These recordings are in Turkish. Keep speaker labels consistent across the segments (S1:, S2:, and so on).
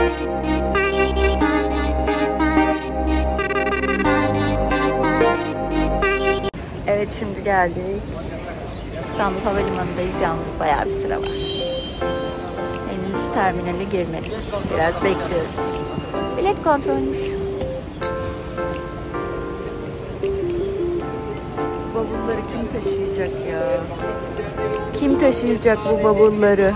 S1: Evet, şimdi geldik. İstanbul Havalimanı'ndayız. Yalnız bayağı bir sıra var. Henüz terminale girmedik. Biraz bekliyoruz. Bilet kontrolmüş. Bavulları kim taşıyacak ya? Kim taşıyacak bu bavulları?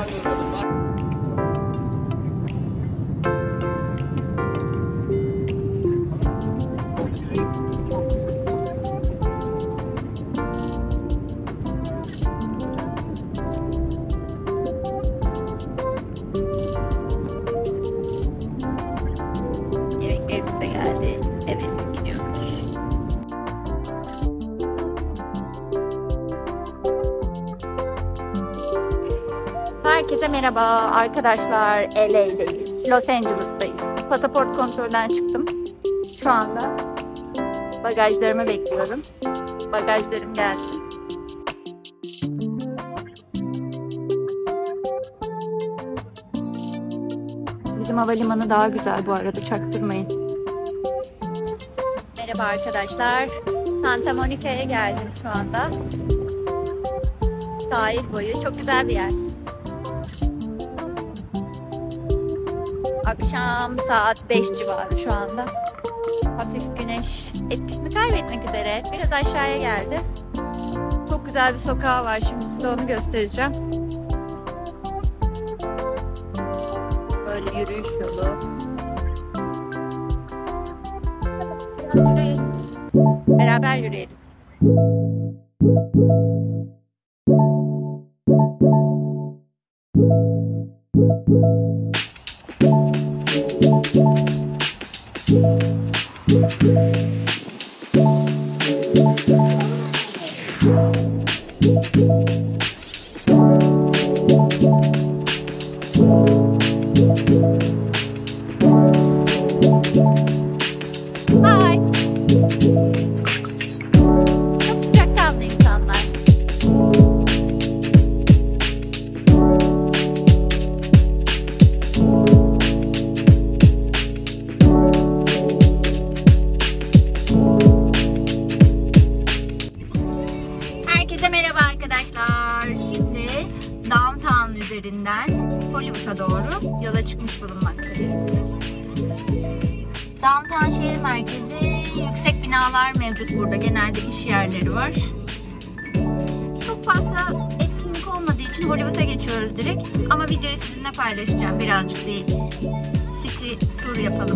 S1: Yemeklerimiz de geldi. Evet, gidiyoruz. Herkese merhaba arkadaşlar. LA'deyiz. Los Angeles'tayız. Pasaport kontrolden çıktım. Şu anda bagajlarımı bekliyorum. Bagajlarım gelsin. Bizim havalimanı daha güzel bu arada, çaktırmayın. Merhaba arkadaşlar. Santa Monica'ya geldim şu anda. Sahil boyu çok güzel bir yer. Akşam saat 5 civarı şu anda. Hafif güneş etkisini kaybetmek üzere. Biraz aşağıya geldi. Çok güzel bir sokağı var. Şimdi size onu göstereceğim. Böyle yürüyüş yolu. Yürüyelim. Beraber yürüyelim. Hi. Çok sıcakkanlı insanlar. Herkese merhaba arkadaşlar. Şimdi Downtown üzerinden Hollywood'a doğru yola çıkmış bulunmaktayız. Downtown şehir merkezi, yüksek binalar mevcut burada. Genelde iş yerleri var. Çok fazla etkinlik olmadığı için Hollywood'a geçiyoruz direkt. Ama videoyu sizinle paylaşacağım. Birazcık bir city tour yapalım.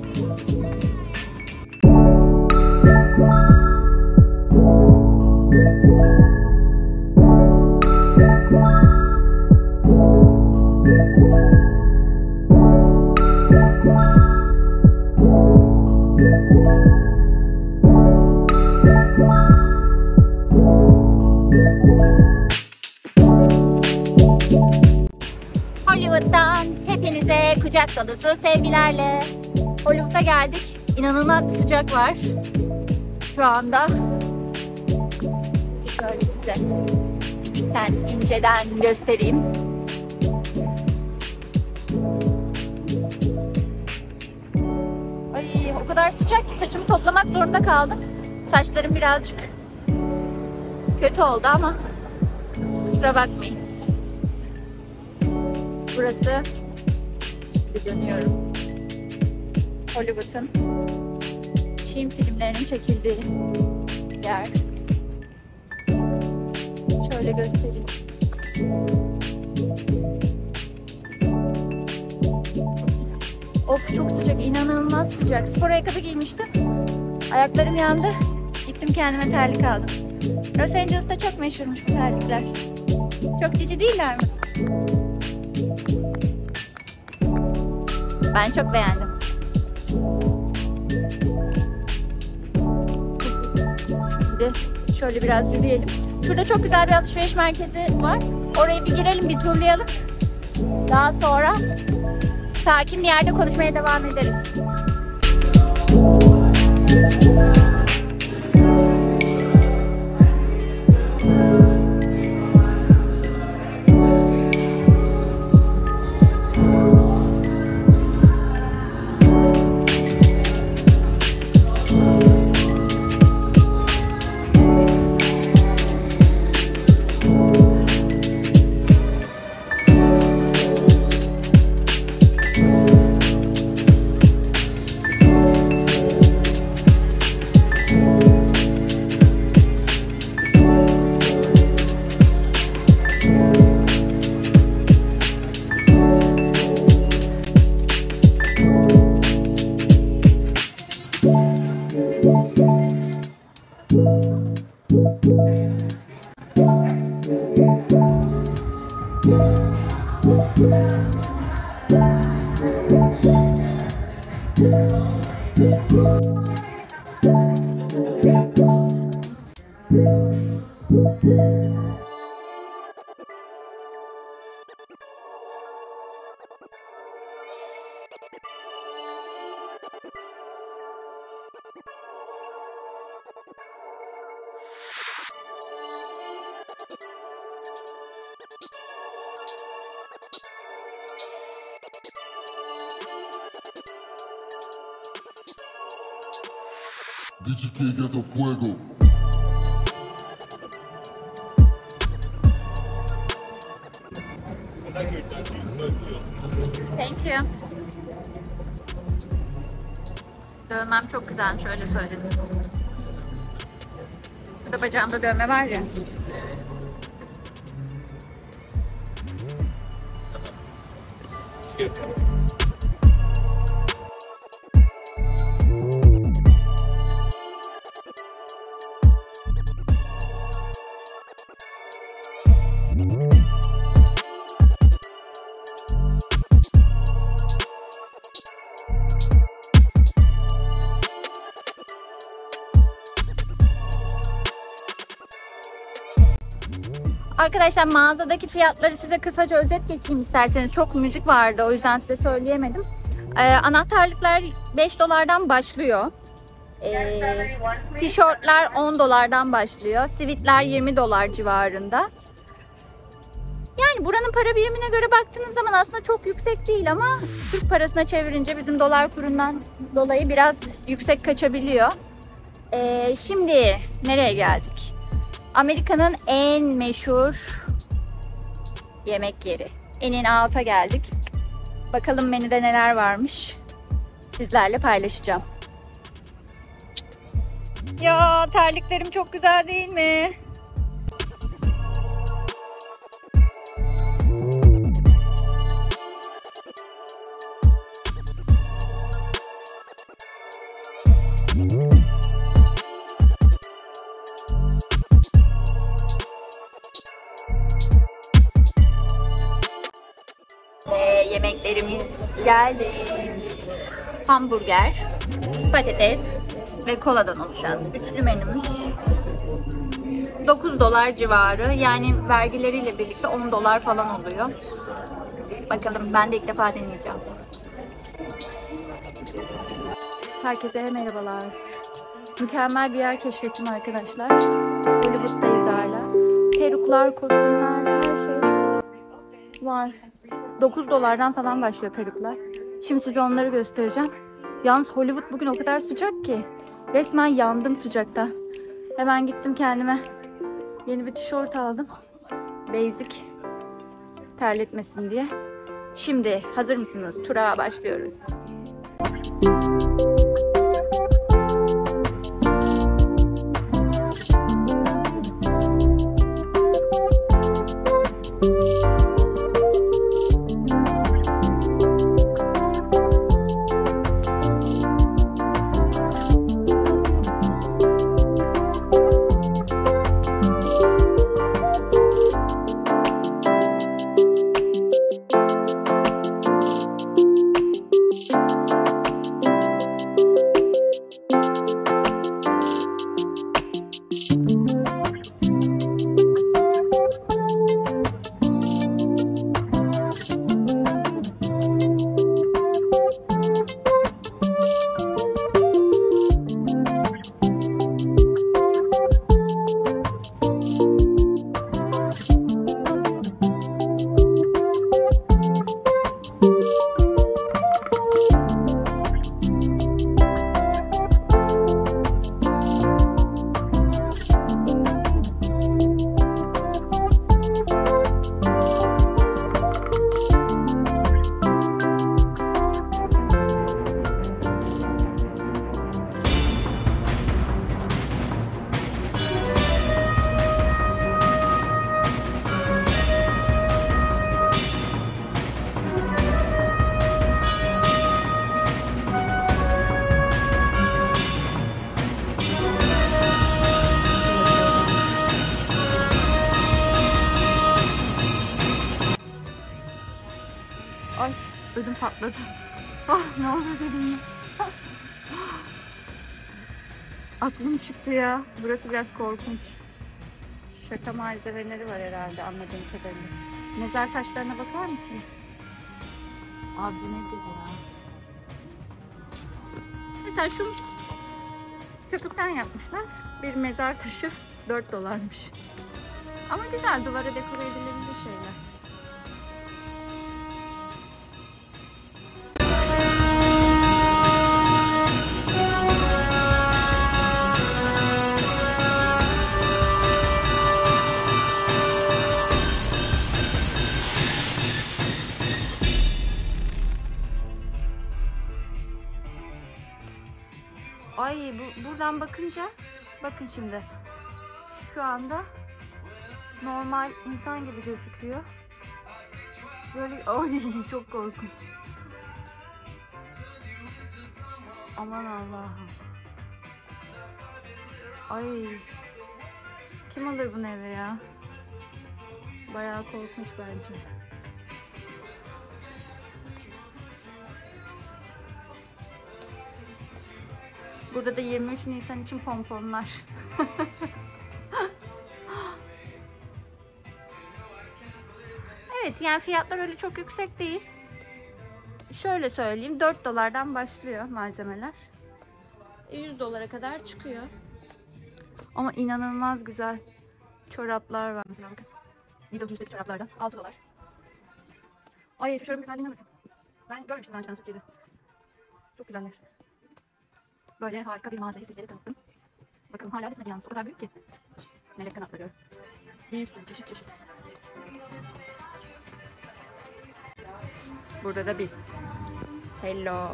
S1: Hollywood'dan hepinize kucak dolusu sevgilerle. Hollywood'a geldik. İnanılmaz bir sıcak var şu anda. Şöyle size minikten, inceden göstereyim. Ay, o kadar sıcak ki saçımı toplamak zorunda kaldım. Saçlarım birazcık kötü oldu ama kusura bakmayın. Burası, şimdi dönüyorum, Hollywood'un film filmlerinin çekildiği yer. Şöyle göstereyim. Of, çok sıcak, inanılmaz sıcak. Spor ayakkabı giymiştim. Ayaklarım yandı. Gittim kendime terlik aldım. Los Angeles'ta çok meşhurmuş bu terlikler. Çok cici değiller mi? Ben çok beğendim. Şimdi şöyle biraz yürüyelim. Şurada çok güzel bir alışveriş merkezi var. Oraya bir girelim, bir turlayalım. Daha sonra sakin bir yerde konuşmaya devam ederiz.
S2: DJ get the fuego.
S1: Thank you. Dövmem çok güzel, şöyle söyledim. Burada bacağımda dövme var ya. Arkadaşlar mağazadaki fiyatları size kısaca özet geçeyim isterseniz. Çok müzik vardı, o yüzden size söyleyemedim. Anahtarlıklar 5 dolardan başlıyor. Tişörtler 10 dolardan başlıyor. Sivitler 20 dolar civarında. Yani buranın para birimine göre baktığınız zaman aslında çok yüksek değil ama Türk parasına çevirince bizim dolar kurundan dolayı biraz yüksek kaçabiliyor. Şimdi nereye geldik? Amerika'nın en meşhur yemek yeri In-N-Out'a geldik. Bakalım menüde neler varmış. Sizlerle paylaşacağım. Ya terliklerim çok güzel değil mi? Yemeklerimiz geldi. Hamburger, patates ve koladan oluşan üçlü menümüz 9 dolar civarı. Yani vergileriyle birlikte 10 dolar falan oluyor. Bakalım, ben de ilk defa deneyeceğim. Herkese merhabalar. Mükemmel bir yer keşfettim arkadaşlar. Hollywood'dayız hala. Peruklar, kostümler, her şey var. 9 dolardan falan başlıyor peruklar. Şimdi size onları göstereceğim. Yalnız Hollywood bugün o kadar sıcak ki. Resmen yandım sıcaktan. Hemen gittim kendime yeni bir tişört aldım. Basic. Terletmesin diye. Şimdi hazır mısınız? Tura başlıyoruz. Ay, ödüm patladı. Ah, ne oluyor dedim ya. Aklım çıktı ya. Burası biraz korkunç. Şaka malzemeleri var herhalde anladığım kadarıyla. Mezar taşlarına bakar mısın? Abi bu nedir ya? Mesela şu köpükten yapmışlar. Bir mezar taşı 4 dolarmış. Ama güzel, duvara dekore edilebilir şeyler. Ay buradan bakınca bakın şimdi şu anda normal insan gibi gözüküyor. Böyle ay çok korkunç. Aman Allah'ım. Ay kim alır bunu eve ya? Bayağı korkunç bence. Burada da 23 Nisan için pomponlar. Evet, yani fiyatlar öyle çok yüksek değil. Şöyle söyleyeyim, 4 dolardan başlıyor malzemeler. 100 dolara kadar çıkıyor. Ama inanılmaz güzel çoraplar var mesela bakın. Videocu'daki çoraplardan 6 dolar. Ay şu çorabın güzelliğine bakın. Ben görmüştüm daha önceden Türkiye'de. Çok güzeller. Böyle harika bir mağazayı sizlere tanıttım. Bakın hala bitmedi yalnız. O kadar büyük ki. Melek kanatları. Bir sürü çeşit çeşit. Burada da biz. Hello.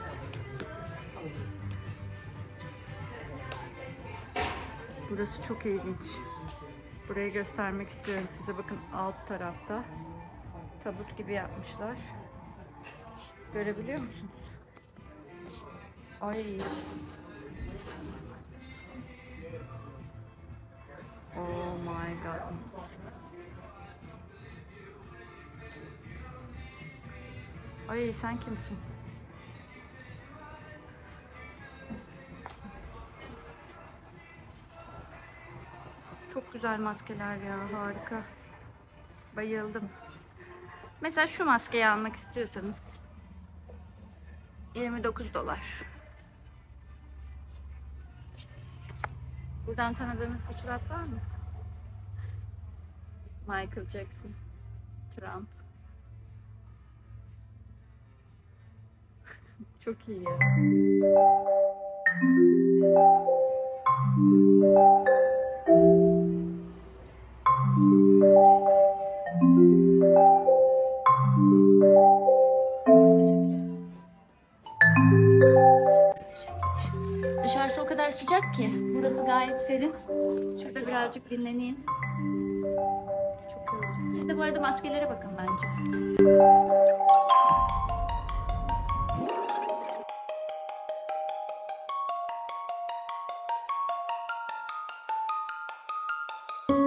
S1: Burası çok ilginç. Burayı göstermek istiyorum size. Bakın alt tarafta tabut gibi yapmışlar. Görebiliyor musunuz? Ay. Oh my god. Ay sen kimsin? Çok güzel maskeler ya, harika. Bayıldım. Mesela şu maskeyi almak istiyorsanız 29 dolar. Buradan tanıdığınız bir surat var mı? Michael Jackson, Trump. Çok iyi ya. Dışarısı o kadar sıcak ki. Burası gayet serin. Şurada birazcık dinleneyim. Çok yoruldum. Siz de bu arada maskelere bakın bence.